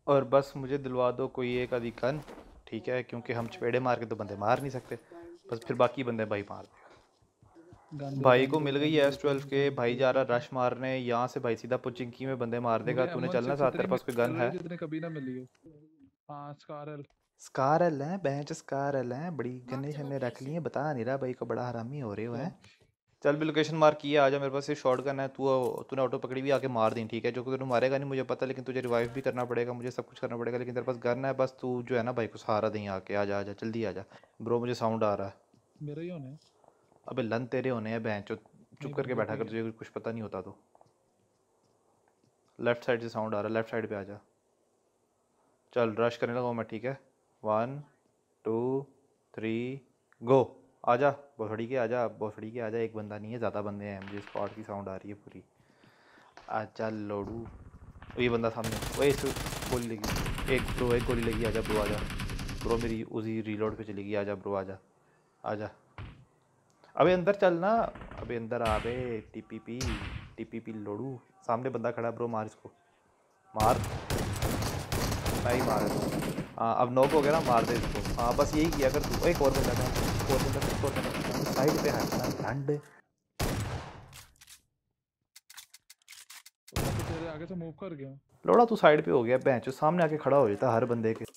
और बस मुझे दिलवा दो कोई एक आधी गन, ठीक है, क्योंकि हम चपेड़े मार के तो बंदे मार नहीं सकते, बस फिर बाकी बंदे भाई मार देगा। गन दो भाई गन को दो मिल गई गन है दो S12 के, भाई जा रहा रश मारने यहाँ से, भाई सीधा पुचिंकी में बंदे मार देगा। मुझे तूने M1 चलना साथ, 6 तेरे पास कोई गन मिल रही है? जितने कभी ना मिली हो। हाँ स्कारल। स्कार एल है, बेंच स्कार एल है, बड़ी गन्ने शन्ने रख लिए, बता नहीं रहा भाई को, बड़ा हरामी हो रहे हो हैं। चल भी लोकेशन मार्क किया, आजा मेरे पास ये शॉट गन है, तूने ऑटो पकड़ी भी आके मार दी, ठीक है, जो कि तू मारेगा नहीं मुझे पता, लेकिन तुझे रिवाइव भी करना पड़ेगा, मुझे सब कुछ करना पड़ेगा, लेकिन तेरे पास गन है, बस तू जो है ना भाई को सहारा दें आके, आजा आजा जल्दी आजा। ब्रो मुझे साउंड आ रहा है। मेरा ही होना है। अबे लन तेरे होने हैं बेंच, चुप नहीं करके बंदे बैठा कोई कर, है। तुझे कुछ पता नहीं होता तो। लेफ्ट साइड से साउंड आ रहा है, लेफ्ट साइड पे आजा। चल रश करने लगा मैं, ठीक है, 1 2 3 गो। आजा भोसड़ी के, आजा भोसड़ी के, आजा, एक बंदा नहीं है, ज़्यादा बंदे हैं, मुझे स्क्वाड की साउंड आ रही है पूरी। आजा लोडू। ये बंदा सामने, ओए इस गोली लगी, एक ब्रो, एक गोली लगी, आजा ब्रो आजा। ब्रो मेरी उसी रीलोड पे चली गई, आजा ब्रो आजा। आजा अबे अंदर चल ना, अबे अंदर आ बे। टीपीपी टीपीपी लोडू, सामने बंदा खड़ा है ब्रो, मार इसको, मार। नहीं मारा तू, हाँ अब नॉक हो गया ना, मार दे इसको, हाँ बस यही किया कर तू। एक और बंदा था, एक और बंदा, एक और बंदा साइड पे हटना ठंड। तो मैं तो तेरे आगे से मूव कर गया हूँ। लोड़ा तू साइड पे हो गया, बेंच सामने आके खड़ा हो जाता हर बंदे के।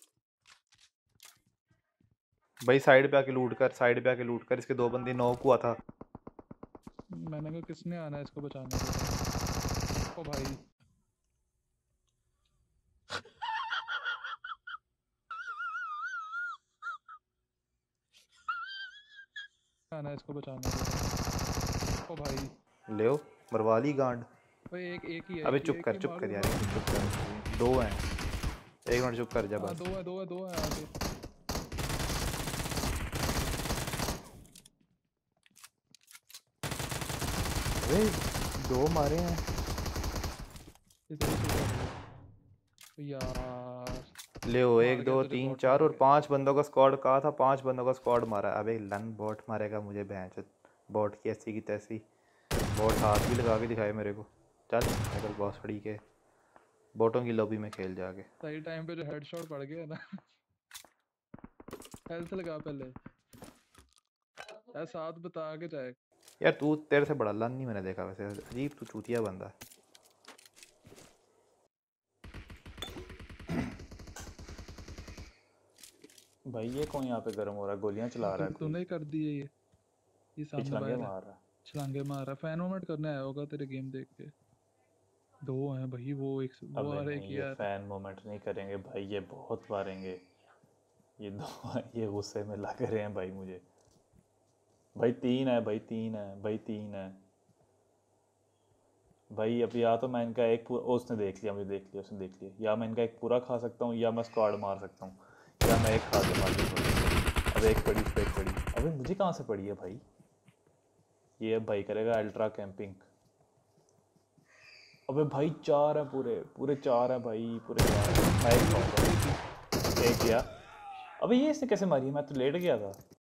भाई साइड पे आके लूट कर, साइड पे आके लूट कर, इसके दो बंदे नॉक हुआ था। मैंने कहा किसने आना है इसको बचाने के लिए। ओ भाई आना है इसको बचाने के लिए। ओ भाई ले मरवा ली गांड। भाई एक ही है, अबे चुप एक ही चुप मार कर यार, दूंगा। एक मिनट चुप कर, दो हैं, एक मिनट चुप कर जा हाँ बस। दो है आगे। अरे दो मारे हैं। इधर ही से उधर गया। यार ले मार एक गया दो तुझे, तीन बॉट चार मार और गया। 5 बंदों का स्क्वाड कहा था, 5 बंदों का स्क्वाड मारा। अबे लन बॉट मारेगा मुझे भैंस, बॉट की ऐसी की तैसी, बॉट हाथ भी लगा के दिखाए मेरे को। चल निकल बॉस खड़ी के, बोटों की लॉबी में खेल जाके। सही टाइम पे जो हेडशॉट पड़ गया ना। हेल्थ लगा पहले, यार साथ बता के जाए। यार तू, तेरे से बड़ा लन नहीं मैंने देखा वैसे, अजीब तू चूतिया बंदा है। भाई ये कौन यहाँ पे गर्म हो रहा है, गोलियां चला रहा है कोई? तूने कर दी है ये सामने पिछलंगे बाहर है। मार रहा है। छलांगे मार रहा, फैन मोमेंट करने आया होगा तेरे गेम देख के। दो हैं भाई, वो अबे आ रहे नहीं, कि ये यार। फैन मोमेंट नहीं करेंगे भाई, ये बहुत मारेंगे, ये दो ये गुस्से में लग रहे हैं भाई मुझे। भाई 3 है, भाई 3 है, भाई 3 है भाई। अब या तो मैं इनका एक पूरा, उसने देख लिया, मुझे देख लिया, उसने देख लिया, या मैं इनका एक पूरा खा सकता हूँ, या मैं स्क्वाड मार सकता हूँ, या मैं एक खा के मार दूँगा। अब एक पड़ी, उस पर एक पड़ी, अबे मुझे कहाँ से पड़ी है भाई? ये अब भाई करेगा अल्ट्रा कैंपिंग। अबे भाई 4 है, पूरे पूरे 4 है भाई, पूरे 4 है, मैं एक खाऊंगा। एक किया। अबे ये इसने कैसे मारी? मैं तो लेट गया था।